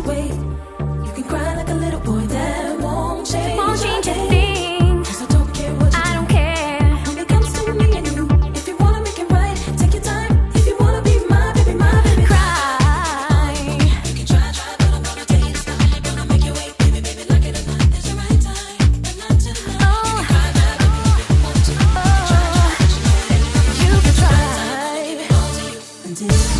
wait. You can cry like a little boy, that won't change. Won't change a thing. 'Cause I don't care what you I do. don't care. When it comes to me and you, if you wanna make it right, take your time. If you wanna be my baby, my baby, Cry. you can try, but I'm gonna tell you this time. Gonna make you wait, baby, baby, like it or not. It's the right time, but not tonight. Oh. You can cry, baby, if you want to. Try, but you know it ain't. You can try. Until